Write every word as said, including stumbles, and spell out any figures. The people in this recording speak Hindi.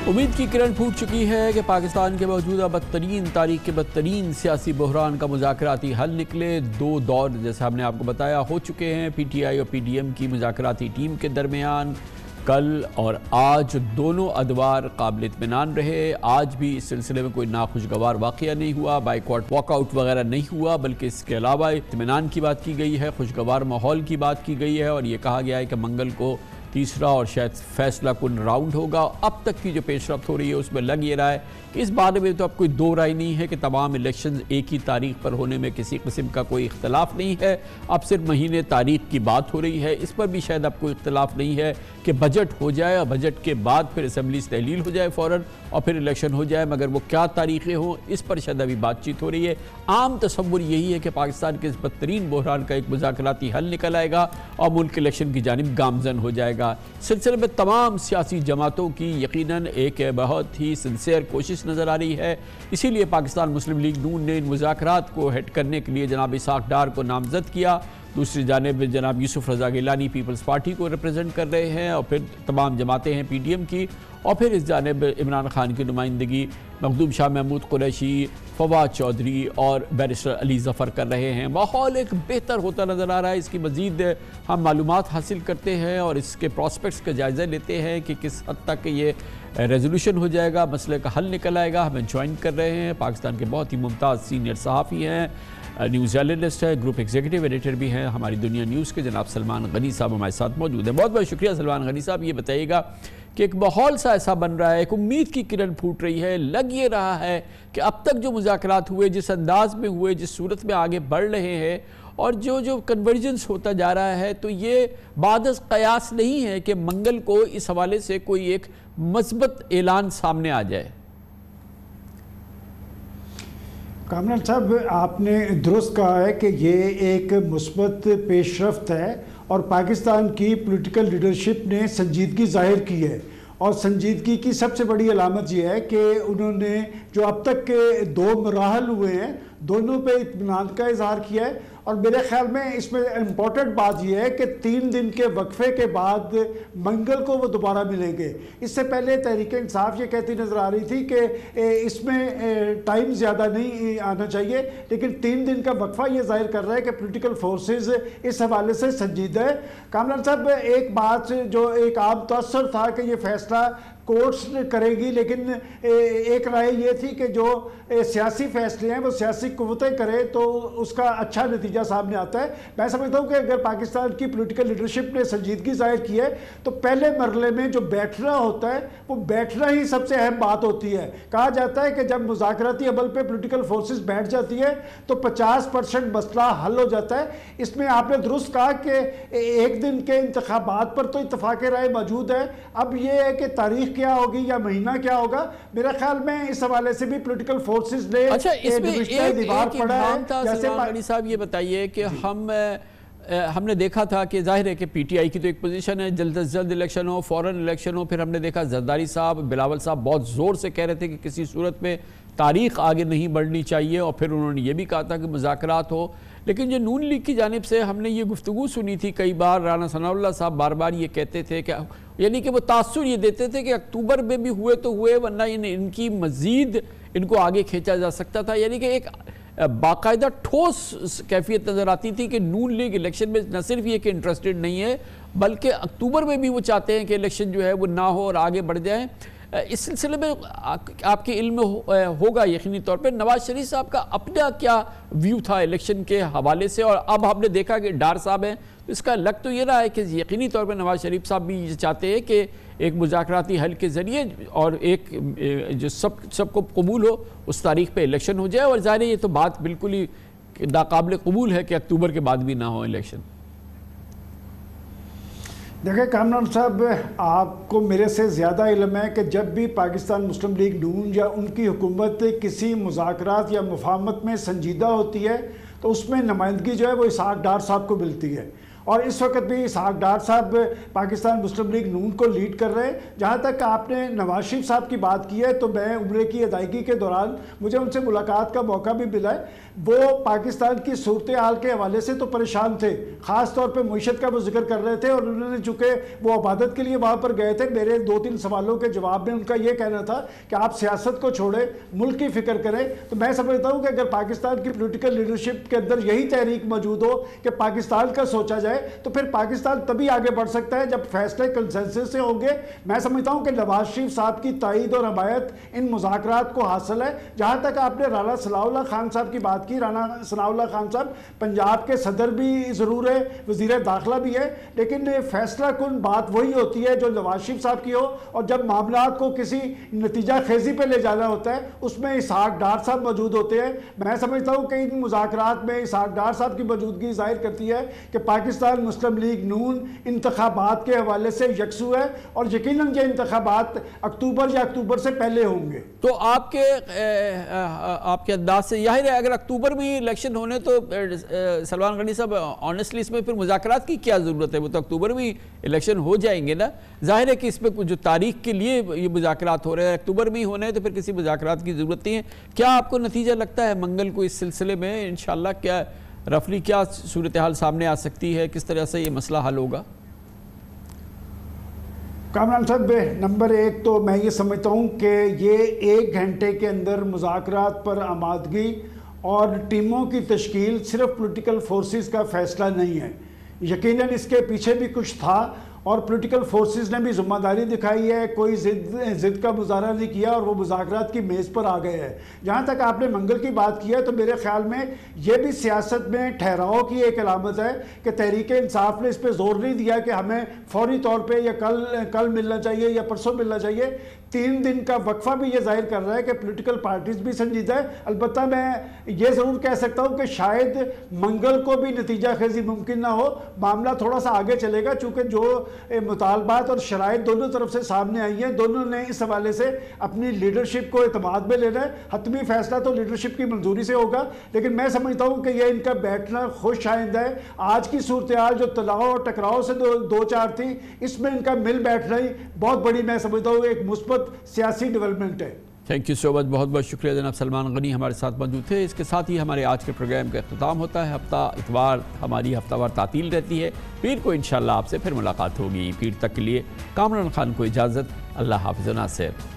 उम्मीद की किरण फूट चुकी है कि पाकिस्तान के मौजूदा बदतरीन तारीख के बदतरीन सियासी बहरान का मुज़ाकराती हल निकले। दो दौर जैसे हमने आपको बताया हो चुके हैं पी टी आई और पी डी एम की मुज़ाकराती टीम के दरमियान। कल और आज दोनों अदवार काबिल इत्मीनान रहे। आज भी इस सिलसिले में कोई नाखुशगवार वाक़या नहीं हुआ, बाइकआउट वॉकआउट वगैरह नहीं हुआ, बल्कि इसके अलावा इत्मीनान की बात की गई है, खुशगवार माहौल की बात की गई है और ये कहा गया है कि मंगल को तीसरा और शायद फैसला कुन राउंड होगा। अब तक की जो पेशरफ्त हो रही है उसमें लग ये रहा है कि इस बारे में तो अब कोई दो राय नहीं है कि तमाम इलेक्शन एक ही तारीख पर होने में किसी किस्म का कोई इख्तलाफ नहीं है। अब सिर्फ महीने तारीख की बात हो रही है, इस पर भी शायद अब कोई इख्तलाफ नहीं है कि बजट हो जाए और बजट के बाद फिर असम्बली से तहलील हो जाए फ़ौरन और फिर इलेक्शन हो जाए, मगर वो क्या तारीखें हों इस पर शायद अभी बातचीत हो रही है। आम तसव्वुर यही है कि पाकिस्तान के इस बदतरीन बहरान का एक मुज़ाकराती हल निकल आएगा और मुल्क इलेक्शन की जानिब गामजन हो जाएगा। सिलसिले में तमाम सियासी जमातों की यकीनन एक बहुत ही सिंसियर कोशिश नज़र आ रही है। इसीलिए पाकिस्तान मुस्लिम लीग नून ने इन मुज़ाकरात को हेड करने के लिए जनाब इसाक डार को नामज़द किया। दूसरी जानिब जनाब यूसुफ रज़ा गिलानी पीपल्स पार्टी को रिप्रेजेंट कर रहे हैं और फिर तमाम जमातें हैं पी डी एम की, और फिर इस जानिब इमरान खान की नुमाइंदगी मखदूम शाह महमूद कुरैशी, फवाद चौधरी और बैरिस्टर अली ज़फ़र कर रहे हैं। माहौल एक बेहतर होता नज़र आ रहा है। इसकी मज़ीद हम मालूमात हासिल करते हैं और इसके प्रॉस्पेक्ट्स का जायज़ा लेते हैं कि किस हद तक ये रेजोल्यूशन हो जाएगा, मसले का हल निकल आएगा। हमें ज्वाइन कर रहे हैं पाकिस्तान के बहुत ही मुमताज़ सीनियर सहाफ़ी हैं, न्यूज़ जर्नलिस्ट है, ग्रुप एग्जीक्यूटिव एडिटर भी हैं हमारी दुनिया न्यूज़ के, जनाब सलमान गनी साहब हमारे साथ मौजूद हैं। बहुत बहुत शुक्रिया सलमान गनी साहब। ये बताइएगा कि एक माहौल सा ऐसा बन रहा है, एक उम्मीद की किरण फूट रही है, लग ये रहा है कि अब तक जो मुज़ाकरात हुए, जिस अंदाज में हुए, जिस सूरत में आगे बढ़ रहे हैं और जो जो कन्वर्जेंस होता जा रहा है, तो ये बादस कयास नहीं है कि मंगल को इस हवाले से कोई एक मस्बत ऐलान सामने आ जाए। कामरान साहब, आपने दुरुस्त कहा है कि ये एक मुस्बत पेशरफ्त है और पाकिस्तान की पॉलिटिकल लीडरशिप ने संजीदगी जाहिर की है। और संजीदगी की सबसे बड़ी अलामत यह है कि उन्होंने जो अब तक के दो मराहल हुए हैं दोनों पे इत्मीनान का इजहार किया है। और मेरे ख्याल में इसमें इम्पॉर्टेंट बात यह है कि तीन दिन के वक्फे के बाद मंगल को वो दोबारा मिलेंगे। इससे पहले तहरीक इंसाफ ये कहती नज़र आ रही थी कि इसमें टाइम ज़्यादा नहीं आना चाहिए, लेकिन तीन दिन का वक्फा ये जाहिर कर रहा है कि पॉलिटिकल फोर्सेस इस हवाले से संजीदा है। कामरान साहब, एक बात जो एक आम तअस्सुर था कि ये फैसला कोर्ट्स करेगी, लेकिन एक राय ये थी कि जो सियासी फैसले हैं वो सियासी कुव्वतें करें तो उसका अच्छा नतीजा सामने आता है। मैं समझता हूँ कि अगर पाकिस्तान की पॉलिटिकल लीडरशिप ने संजीदगी जाहिर की है तो पहले मरले में जो बैठना होता है वो बैठना ही सबसे अहम बात होती है। कहा जाता है कि जब मुज़ाकराती अमल पे पॉलिटिकल फोर्सेस बैठ जाती है तो पचास परसेंट मसला हल हो जाता है। इसमें आपने दुरुस्त कहा कि एक दिन के इंतखाबात पर तो इत्तफाक राय मौजूद है। अब ये है कि तारीख क्या होगी या महीना क्या होगा, मेरे ख्याल में इस हवाले से भी पॉलिटिकल फोर्सेस ने अच्छा इसमें एक, दीवार पड़ा है। जैसे साहब ये बताइए कि हम हमने देखा था कि जाहिर है कि पीटीआई की तो एक पोजीशन है, जल्द से जल्द इलेक्शन हो, फौरन इलेक्शन हो। फिर हमने देखा जरदारी साहब, बिलावल साहब बहुत ज़ोर से कह रहे थे कि किसी सूरत में तारीख आगे नहीं बढ़नी चाहिए, और फिर उन्होंने ये भी कहा था कि मुज़ाकरात हो। लेकिन जो नून लीग की जानिब से हमने ये गुफ्तगू सुनी थी कई बार, राना सनाउल्लाह साहब बार बार ये कहते थे कि यानी कि वो तासुर ये देते थे कि अक्टूबर में भी हुए तो हुए, वरना इन इनकी मज़ीद इनको आगे खींचा जा सकता था। यानी कि एक बाकायदा ठोस कैफियत नज़र आती थी कि नून लीग इलेक्शन में न सिर्फ ये कि इंटरेस्टेड नहीं है, बल्कि अक्टूबर में भी वो चाहते हैं कि इलेक्शन जो है वो ना हो और आगे बढ़ जाए। इस सिलसिले में आपके इल्म हो, होगा यकीनी तौर पे नवाज शरीफ साहब का अपना क्या व्यू था इलेक्शन के हवाले से, और अब हमने देखा कि डार साहब हैं, तो इसका लग तो ये रहा है कि यकीनी तौर पे नवाज शरीफ साहब भी ये चाहते हैं कि एक मुज़ाकराती हल के ज़रिए और एक जो सब सबको कबूल हो उस तारीख पे इलेक्शन हो जाए। और ज़ाहिर है ये तो बात बिल्कुल ही नाकाबिल कबूल है कि अक्टूबर के बाद भी ना हो इलेक्शन। देखिए कामरान साहब, आपको मेरे से ज़्यादा इल्म है कि जब भी पाकिस्तान मुस्लिम लीग नून या उनकी हुकूमत किसी मुज़ाकरात या मुफाहमत में संजीदा होती है तो उसमें नुमाइंदगी जो है वो इसाक डार साहब को मिलती है। और इस वक्त भी इसहाक डार साहब पाकिस्तान मुस्लिम लीग नून को लीड कर रहे हैं। जहाँ तक आपने नवाज शरीफ साहब की बात की है, तो मैं उम्रे की अदायगी के दौरान मुझे उनसे मुलाकात का मौका भी मिला है। वो पाकिस्तान की सूरत हाल के हवाले से तो परेशान थे, ख़ास तौर पे मईशत का वो जिक्र कर रहे थे, और उन्होंने चूँकि वो इबादत के लिए वहाँ पर गए थे, मेरे दो तीन सवालों के जवाब में उनका ये कहना था कि आप सियासत को छोड़ें, मुल्क की फ़िक्र करें। तो मैं समझता हूँ कि अगर पाकिस्तान की पोलिटिकल लीडरशिप के अंदर यही तहरीक मौजूद हो कि पाकिस्तान का सोचा जाए, तो फिर पाकिस्तान तभी आगे बढ़ सकता है जब फैसले कंसेंसस से होंगे। मैं समझता हूँ कि नवाज शरीफ साहब की तायद और हमायत इन मुज़ाकरात को हासिल है। जहाँ तक आपने राना सनाउल्लाह खान साहब की बात की, राना सनाउल्लाह खान साहब पंजाब के सदर भी ज़रूर है, वज़ीर दाखिला भी है, लेकिन फैसला कुन बात वही होती है जो नवाज शरीफ साहब की हो, और जब मामला को किसी नतीजा खेजी पे ले जाना होता है उसमें इसहाक डार साहब मौजूद होते हैं। मैं समझता हूँ कि इन मुज़ाकरात में इसहाक डार साहब की मौजूदगी जाहिर करती है कि पाकिस्तान मुस्लिम लीग नून इंतखाबात के हवाले से यकसू है, और यकीनन ये इंतखाबात अक्टूबर या अक्टूबर से पहले होंगे। तो आपके ए, आपके अंदाज से जाहिर है अगर अक्टूबर में इलेक्शन होने तो सलमान गनी साहब ऑनेस्टली इसमें फिर मुज़ाकरात की क्या ज़रूरत है, वो तो अक्टूबर में इलेक्शन हो जाएंगे ना। जाहिर है कि इसमें कुछ जो तारीख के लिए ये मुज़ाकरात हो रहे हैं अक्टूबर में ही होने हैं, तो फिर किसी मुज़ाकरात की ज़रूरत नहीं है। क्या आपको नतीजा लगता है मंगल को इस सिलसिले में इंशाल्लाह क्या रफली क्या सूरत हाल सामने आ सकती है, किस तरह से ये मसला हल होगा? कामरान साहब, नंबर एक तो मैं ये समझता हूँ कि ये एक घंटे के अंदर मुज़ाकरात पर आमादगी और टीमों की तश्कील सिर्फ पॉलिटिकल फोर्सेस का फ़ैसला नहीं है। यकीनन इसके पीछे भी कुछ था और पॉलिटिकल फोर्सेस ने भी ज़िम्मेदारी दिखाई है, कोई ज़िद ज़िद का मुजाहरा नहीं किया और वो मुज़ाकरात की मेज़ पर आ गए हैं। जहाँ तक आपने मंगल की बात की है, तो मेरे ख्याल में ये भी सियासत में ठहराव की एक अलामत है कि तहरीक इंसाफ ने इस पर जोर नहीं दिया कि हमें फौरी तौर पर या कल कल मिलना चाहिए या परसों मिलना चाहिए। तीन दिन का वक्फा भी ये जाहिर कर रहा है कि पॉलिटिकल पार्टीज भी संजीदा है। अलबत्ता मैं ये ज़रूर कह सकता हूँ कि शायद मंगल को भी नतीजा खेजी मुमकिन ना हो, मामला थोड़ा सा आगे चलेगा, चूँकि जो मुतालबात और शराइत दोनों तरफ से सामने आई हैं, दोनों ने इस हवाले से अपनी लीडरशिप को एतमाद में लेना है। हतमी फैसला तो लीडरशिप की मंजूरी से होगा, लेकिन मैं समझता हूँ कि यह इनका बैठना खुश आइंदा है। आज की सूरत हाल जो तनाव और टकराव से दो, दो चार थी, इसमें इनका मिल बैठना ही बहुत बड़ी मैं समझता हूँ एक मुस्बत सियासी डेवलपमेंट है। थैंक यू सो मच, बहुत बहुत शुक्रिया जनाब सलमान गनी हमारे साथ मौजूद थे। इसके साथ ही हमारे आज के प्रोग्राम का इख्तिताम होता है। हफ्ता इतवार हमारी हफ्तावार तातील रहती है, पीर को इंशाल्लाह आपसे फिर मुलाकात होगी। पीर तक के लिए कामरान खान को इजाज़त। अल्लाह हाफ़िज़ नासिर।